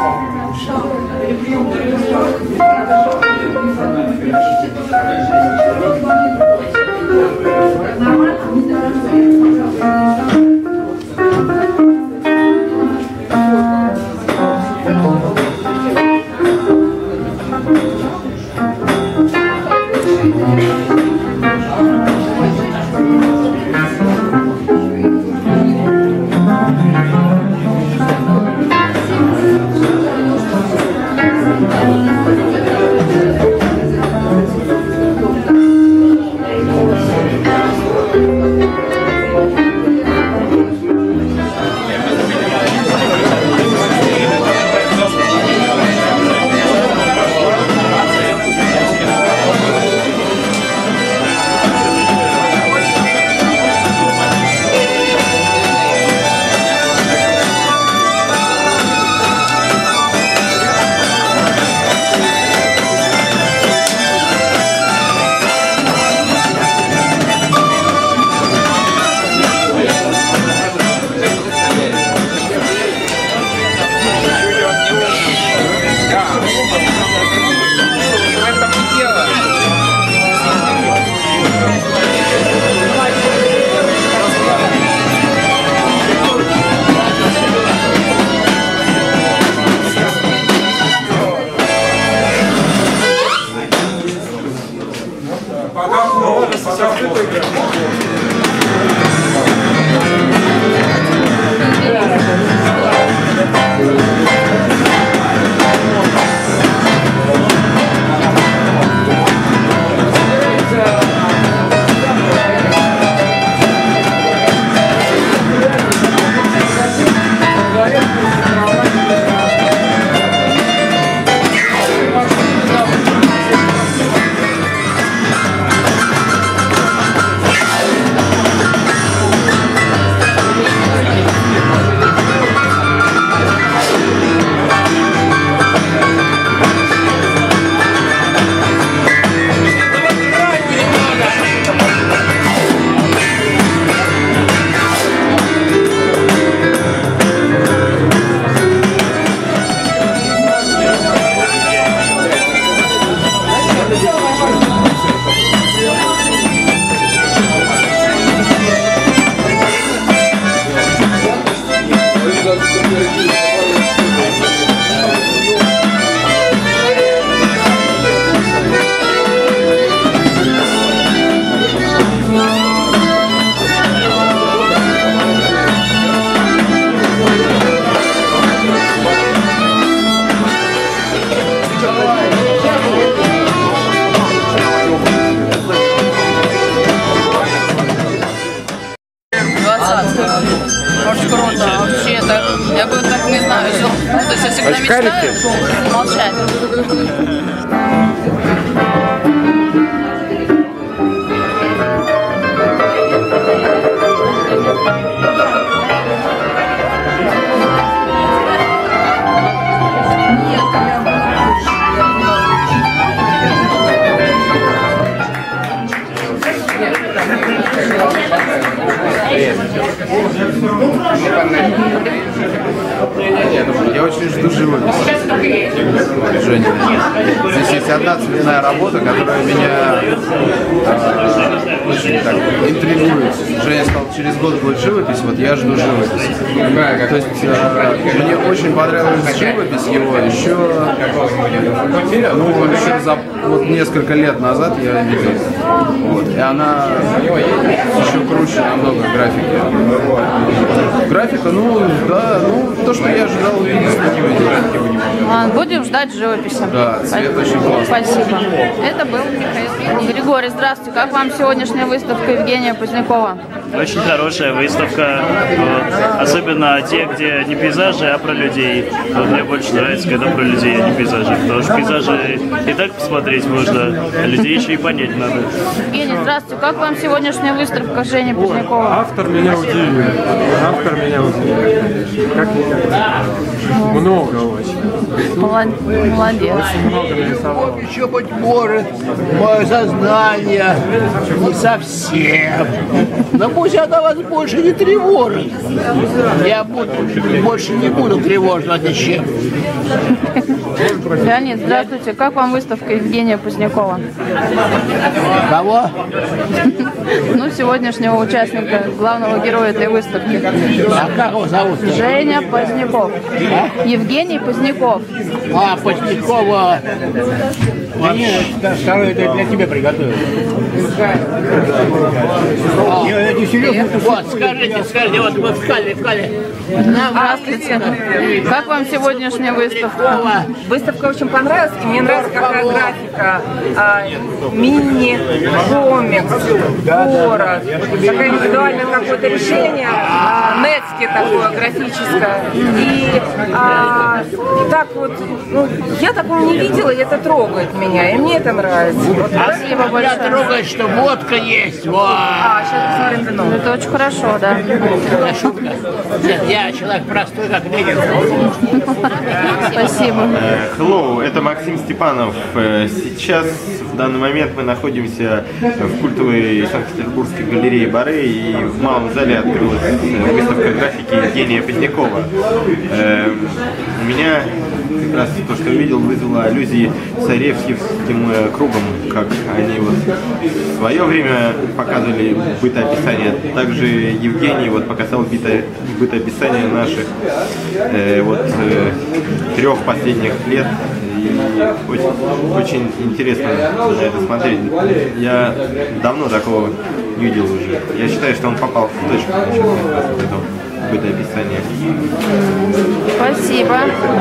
Очень круто. Вообще, это, я бы так не знаю, жил. То есть я всегда мечтаю молчать. Я очень жду живописи. Женя. Здесь есть одна цветная работа, которая меня очень так интригует. Женя сказал, через год будет живопись, вот я жду живописи. То есть мне очень понравилась живопись его еще, за несколько лет назад я видел. Вот. И она еще круче намного графики. Графика, да, то, что я ожидал увидеть в таком виде. Будем ждать живописи. Да, цвет очень классный. Спасибо. Это был Михаил. Григорий, здравствуйте. Как вам сегодняшняя выставка Евгения Позднякова? Очень хорошая выставка. Вот. Особенно те, где не пейзажи, а про людей. Вот мне больше нравится, когда про людей, а не пейзажи. Потому что пейзажи и так посмотреть можно, а людей еще и понять надо. Евгений, здравствуйте. Как вам сегодняшняя выставка Жени Позднякова? Автор меня удивил. Как никогда. Много очень. Молодец. Очень много нарисовал. Еще, быть может, мое сознание не совсем. Но пусть она вас больше не тревожит. Я больше не буду тревожить ничем. Леонид, здравствуйте. Как вам выставка Евгения Позднякова? Кого? Ну, сегодняшнего участника, главного героя этой выставки. А как его зовут? Женя Поздняков. А? Евгений Поздняков. А, Позднякова. Да нет, второй это для тебя приготовил. Вот, скажите, вот вы в Кале. Здравствуйте. Как вам сегодняшняя выставка? Выставка очень понравилась, и мне нравится какая графика, мини-комикс, город, такое индивидуальное какое-то решение, нетски такое графическое. И так вот, ну, я такого не видела, и это трогает меня, и мне это нравится. Вот, Спасибо Меня большое. трогает, что водка есть. Вот. сейчас посмотрим вино. Это очень хорошо, да. Это шутка. Нет, я человек простой, как Ленин. Спасибо. Hello, это Максим Степанов. Сейчас, в данный момент, мы находимся в культовой Санкт-Петербургской галерее Баре, и в малом зале открылась выставка графики Евгения Позднякова. Меня как раз то, что я видел, вызвало аллюзии с Ареевским кругом, как они вот в свое время показывали бытоописание. Также Евгений вот показал бытоописание наших трех последних лет. И очень интересно на это смотреть. Я давно такого не видел уже. Я считаю, что он попал в точку насчет этого бытоописания. Спасибо.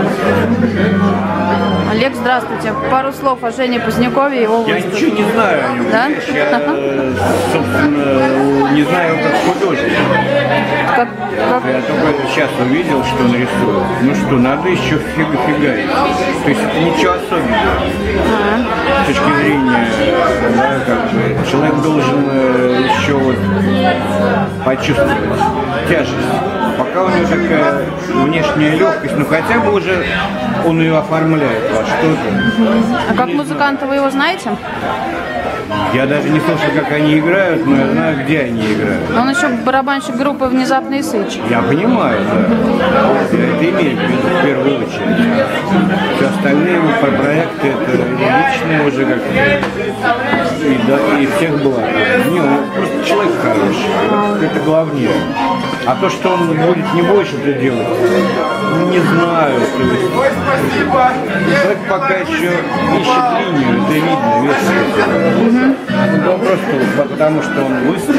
Олег, здравствуйте. Пару слов о Жене Позднякове и его Я выставке. ничего не знаю о нем. Да? Я, собственно, не знаю его как художник. Как? Я только сейчас увидел, что он рисует. Ну что, надо еще фигарить. То есть это ничего особенного. С точки зрения, да, как бы, человек должен еще вот почувствовать тяжесть. Пока у него такая внешняя легкость, ну хотя бы уже он ее оформляет во что-то. А как музыканта вы его знаете? Я даже не слышал, как они играют, но я знаю, где они играют. Он еще барабанщик группы «Внезапный сыч». Я понимаю, да. Я это имею в виду в первую очередь. Все остальные проекты, это личные уже как и всех благ. Не, он просто человек хороший. Это главнее. А то, что он будет не больше это делать, ну, не знаю. То есть, человек пока еще ищет линию, это видно, весело. Ну, просто потому, что он выстрелил,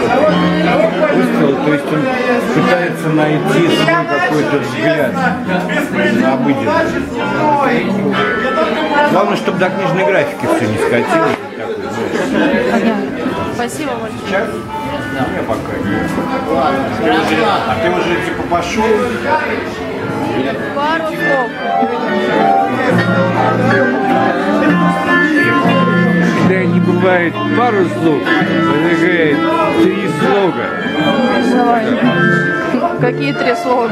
то есть он пытается найти свой какой-то взгляд на обыденность. Главное, чтобы до книжной графики все не скатилось. Спасибо большое. Я пока не. А ты уже типа пошел? Пару слов. Когда не бывает пару слов, возникает 3 слога. Давай. Какие 3 слога?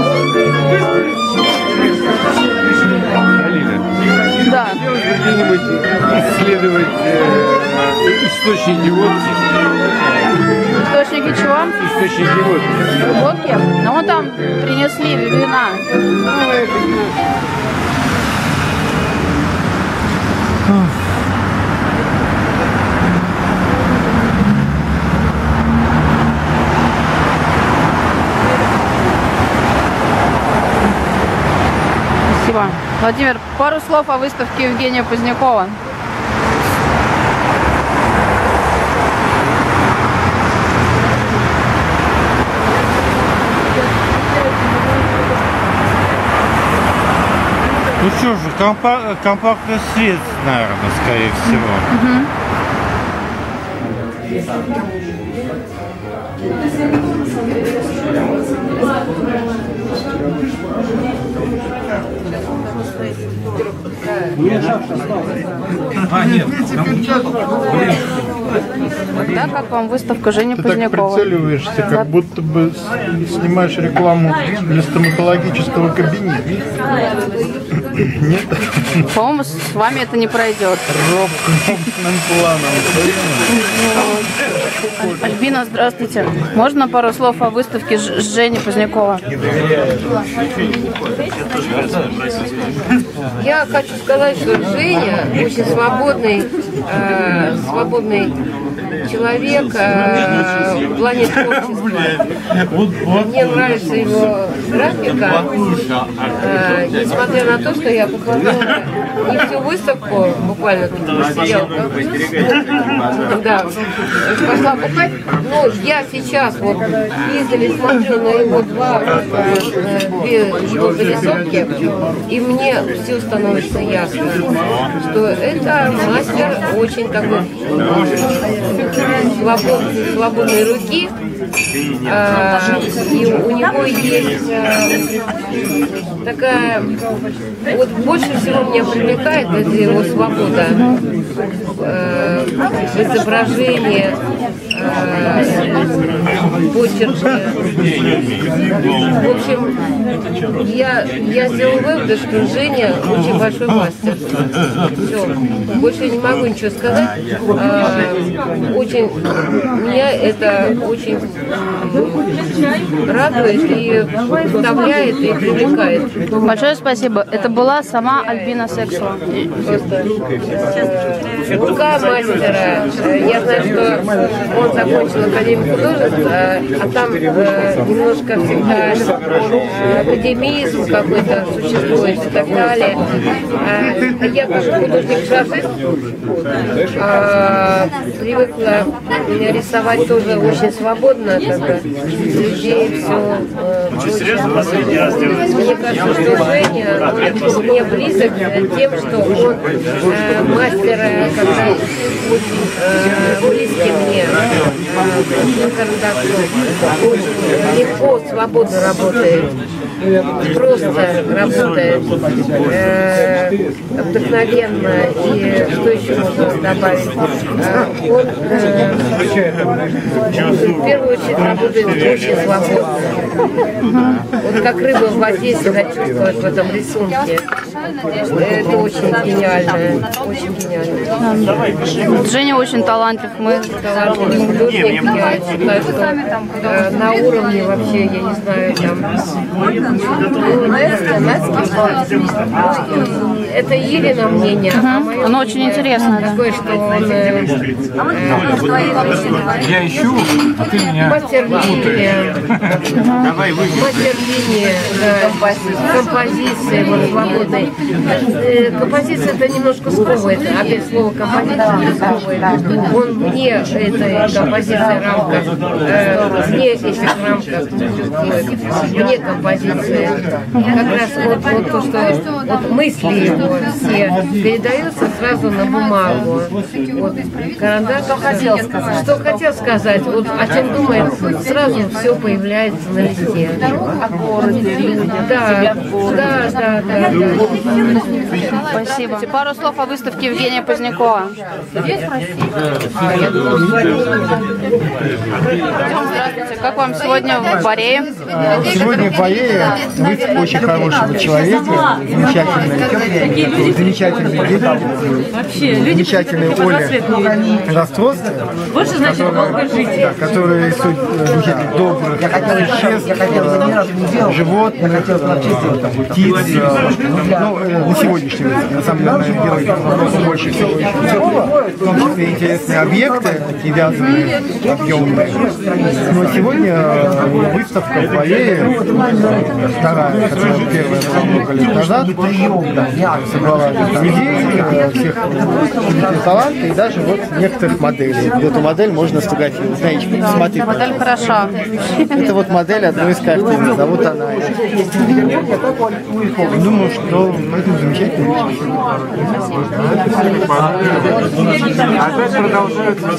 Алина, Да. где-нибудь исследовать источники водки? Источники чего? Источники водки. Водки? Ну, вон там принесли вина. Спасибо. Владимир, пару слов о выставке Евгения Позднякова. Ну что же, компактный свет, наверное, скорее всего. Да, как вам выставка Жени Ты так Позднякова? прицеливаешься, как будто бы снимаешь рекламу для стоматологического кабинета. Нет? По-моему, с вами это не пройдет. Робким планом. Альбина, здравствуйте. Можно пару слов о выставке Жени Позднякова? Я хочу сказать, что Женя очень свободный человек в плане творчества. Мне нравится его графика, несмотря на то, что я посмотрела не всю выставку, буквально тут сидела, да, пошла бухать, но я сейчас вот издали смотрю на его две его зарисовки, и мне все становится ясно, что это мастер очень такой свободной руки, и у него есть такая, вот больше всего меня привлекает это его свобода в изображении, почерки. В общем, я сделала вывод, что Женя очень большой мастер. Все, больше не могу ничего сказать. Меня это очень радует и вставляет и привлекает. Большое спасибо. Это была сама Альбина Сексова. Рука мастера. Я знаю, что он закончил Академию художеств, а там немножко всегда академизм какой-то существует и так далее. Я как художник-шахист привыкла рисовать тоже очень свободно, как людей, все. Мне кажется, что Женя мне близок тем, что он мастер, который очень близкий мне карандашом. Легко, свободно работает. Просто работает, вдохновенно, и что еще можно добавить? Он в первую очередь работает очень свободно. Вот как рыба в воде себя чувствует в этом рисунке. Это очень гениально, очень гениально. Женя очень талантлив, мы талантливый художник, я считаю, что на уровне вообще, я не знаю, там. Это Ирина мнение. Оно очень интересно. Такое, что он Я ищу, а ты меня мастер линии. Мастер линии, композиции вот, свободной. Композиция это немножко сковывает. Опять слово композиция сковывает. Он вне этой композиции рамка, вне этих рамках, вне композиции. Как раз вот то, что вот мысли его все передаются сразу на бумагу. Вот, карандаш. Что хотел сказать, вот о чем думает, сразу все появляется на листе. Да. Спасибо. Пару слов о выставке Евгения Позднякова. Здравствуйте. Как вам сегодня в Борее? Сегодня в Борее вы очень хорошего человека, замечательный Оля Ростровская, который замечательно добрых, честных, животных, птиц. На сегодняшний день, на самом деле, наверное, делает больше всего. В том числе интересные объекты, такие вязаные, объемные. Но сегодня выставка в Борее, вторая, которая первая была много лет назад, собрала людей, всех таланты и даже вот некоторых моделей. Эту модель можно сфотографировать. Знаете, посмотрите. Модель хороша. Это вот модель одной из картин. Зовут она. Думаю, что это замечательно. Опять продолжаются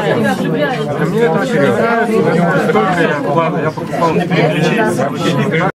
мне это очень нравится. Я покупал